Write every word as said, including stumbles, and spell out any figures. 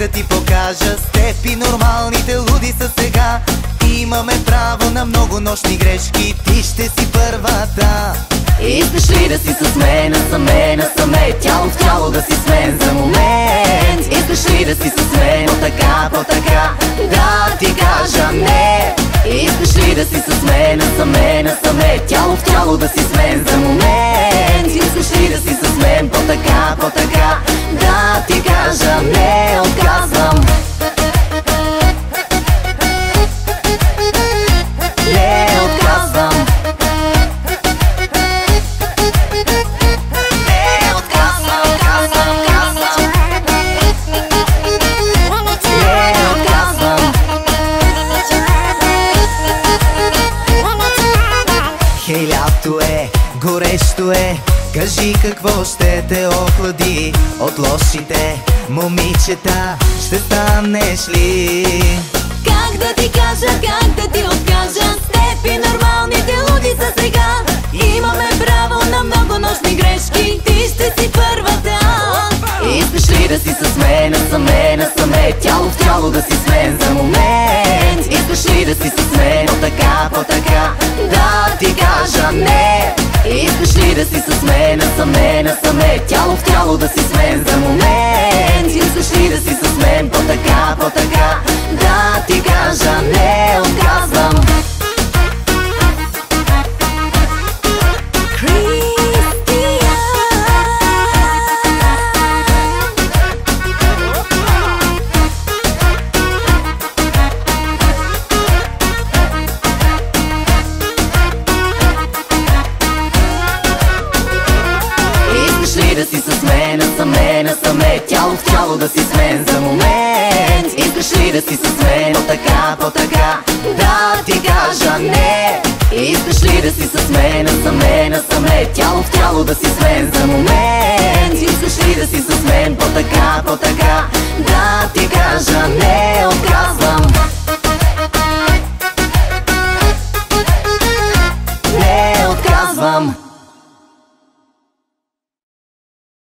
да ти покажа, с теб и нормалните луди са сега. Имаме право на много нощни грешки, ти ще си първата. Искаш ли да си с мен, насаме, насаме, тяло в тяло да си с мен за момент? Искаш ли да си с мен, по-така, по-така, да ти кажа не? Искаш ли да си с мен, насаме, насаме, тяло в тяло да си с мен за момент? Искаш ли да си с мен, по-така, по-така, да ти кажа не, отказвам. Не отказвам. Хей, лято е, горещо е, кажи какво ще те охлади. От лошите момичета ще станеш ли? Как да ти кажа, как да ти откажа, с теб и нормалните луди са сега. Имаме право на много нощни грешки, ти ще си първата. Искаш ли да си с мен, насаме, насаме, тяло в тяло да си с мен за момент? Искаш ли да си с мен, по-така, по-така, да ти кажа не? Искаш ли да си с мен, насаме, насаме, тяло в тяло да си с мен за момент? Искаш ли да си с мен, по-така, по-така, да ти кажа не, отказвам. Да си с мен, насаме, насаме, тяло в тяло да си с мен за момент. Искаш ли да си с мен, по-така, по-така, да ти кажа не? Искаш ли да си с мен, насаме, насаме, тяло в тяло да си с мен за момент? Искаш ли да си с мен, по-така, по-така, да ти кажа не, отказвам. Не отказвам.